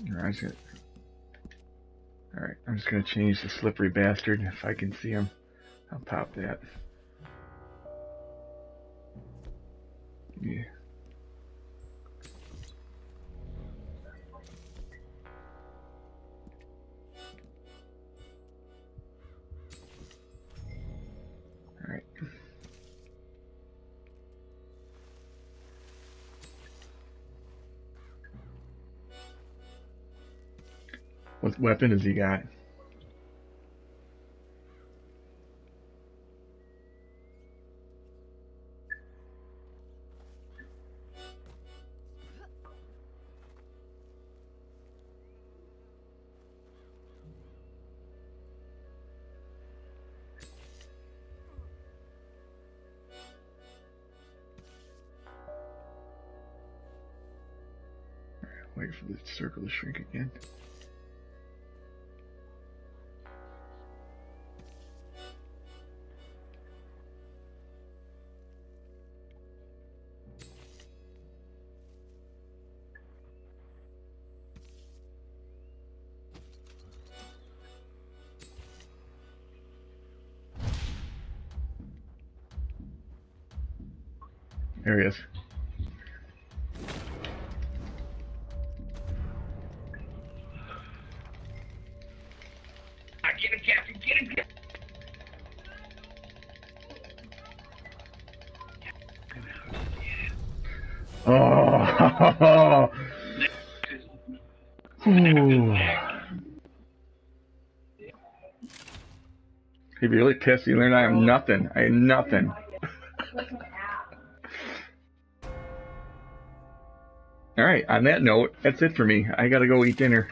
Alright, I'm just gonna change the slippery bastard. If I can see him, I'll pop that. Yeah. Alright. What weapon has he got? Wait for the circle to shrink again. There he is. Get him, Captain! Get him, Captain! Oh! He'd be really pissed. He learned I have nothing. I had nothing. Alright, on that note, that's it for me. I gotta go eat dinner.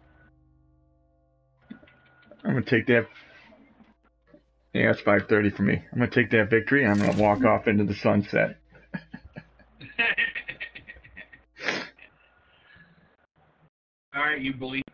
I'm gonna take that. Yeah, it's 5:30 for me. I'm gonna take that victory and I'm gonna walk off into the sunset. All right, you believe.